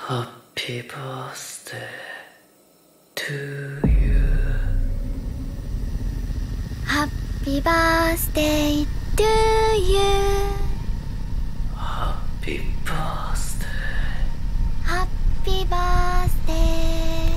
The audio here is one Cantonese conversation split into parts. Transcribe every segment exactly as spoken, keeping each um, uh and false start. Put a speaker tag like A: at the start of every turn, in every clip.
A: Happy birthday to you.
B: Happy birthday to you.
A: Happy birthday.
B: Happy birthday.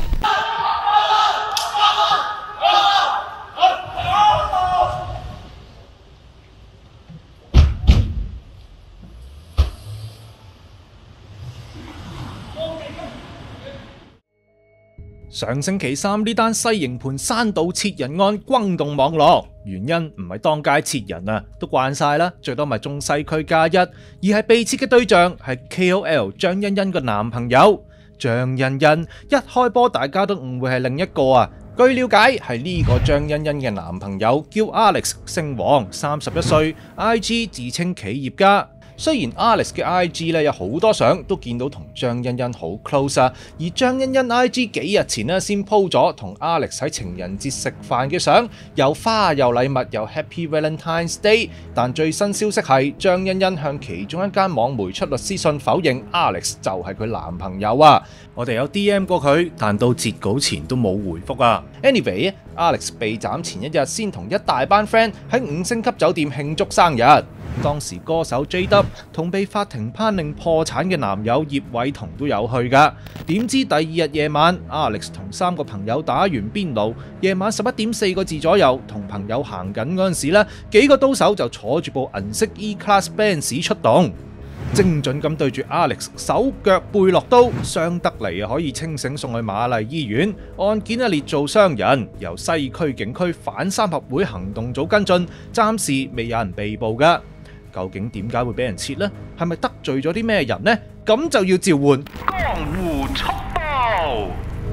C: 上星期三呢單西營盤山島切人案轟動網絡，原因唔係當街切人啊，都慣晒啦，最多咪中西區加一，而係被切嘅對象係 K O L 張欣欣個男朋友張欣欣。一開波大家都誤會係另一個啊，據了解係呢個張欣欣嘅男朋友叫 Alex， 姓黃，三十一歲 ，I G 自稱企業家。雖然 Alex 嘅 I G 咧有好多相都見到同張欣欣好 close 啊，而張欣欣 I G 幾日前咧先 po 咗同 Alex 喺情人節食飯嘅相，有花有禮物有 Happy Valentine's Day。但最新消息係張欣欣向其中一間網媒出律師信否認 Alex 就係佢男朋友啊。我哋有 D M 過佢，但到截稿前都冇回覆啊。Anyway，Alex 被斬前一日先同一大班 friend 喺五星級酒店慶祝生日。當時歌手 J W 同被法庭判令破產嘅男友葉偉彤都有去㗎。點知第二日夜晚 ，Alex 同三個朋友打完邊爐，夜晚十一點四個字左右，同朋友行緊嗰陣時咧，幾個刀手就坐住部銀色 E-Class Benz 出動，精準咁對住 Alex 手腳背落刀，傷得嚟可以清醒送去瑪麗醫院。案件啊列做傷人，由西區警區反三合會行動組跟進，暫時未有人被捕㗎。究竟點解會俾人切呢？係咪得罪咗啲咩人呢？咁就要召喚江湖速報。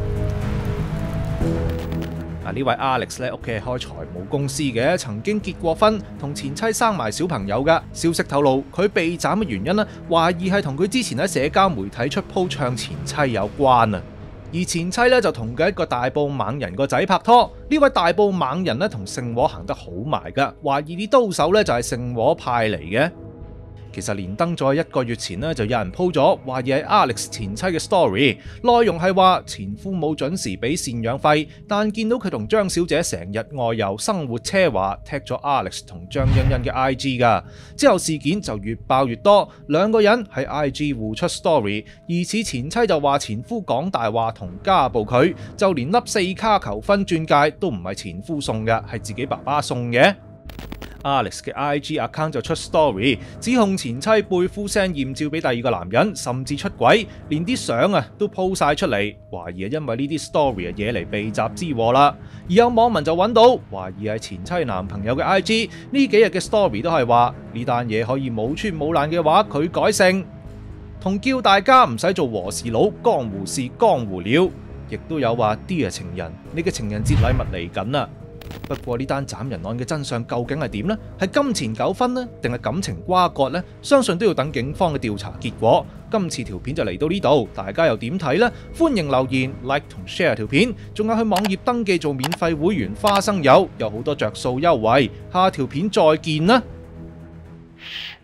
C: 嗱，呢位 Alex 咧，屋企係開財務公司嘅，曾經結過婚，同前妻生埋小朋友噶。消息透露，佢被斬嘅原因呢，懷疑係同佢之前喺社交媒體出 po 唱前妻有關啊。而前妻咧就同佢一個大埔猛人個仔拍拖，呢位大埔猛人咧同聖和行得好埋噶，懷疑啲刀手咧就係聖和派嚟嘅。其實連登咗一個月前呢，就有人 po 咗懷疑係 Alex 前妻嘅 story， 內容係話前夫冇準時俾贍養費，但見到佢同張小姐成日外遊，生活奢華，踢咗 Alex 同張欣欣嘅 I G 噶。之後事件就越爆越多，兩個人喺 I G 互出 story， 疑似前妻就話前夫講大話同家暴佢，就連粒四卡求婚鑽戒都唔係前夫送嘅，係自己爸爸送嘅。Alex 嘅 I G account 就出 story， 指控前妻背夫 send 豔照俾第二個男人，甚至出軌，連啲相啊都 po 晒出嚟，懷疑係因為呢啲 story 啊惹嚟被襲之禍啦。而有網民就揾到，懷疑係前妻男朋友嘅 I G， 呢幾日嘅 story 都係話呢單嘢可以冇穿冇爛嘅話，佢改姓，同叫大家唔使做和事佬，江湖事江湖了。亦都有話 Dear 情人，你嘅情人節禮物嚟緊啦。不過呢單斬人案嘅真相究竟係點呢？係金錢糾紛呢？定係感情瓜葛呢？相信都要等警方嘅調查結果。今次條片就嚟到呢度，大家又點睇呢？歡迎留言、like 同 share 條片，仲有去網頁登記做免費會員花生友，有好多着數優惠。下條片再見啦！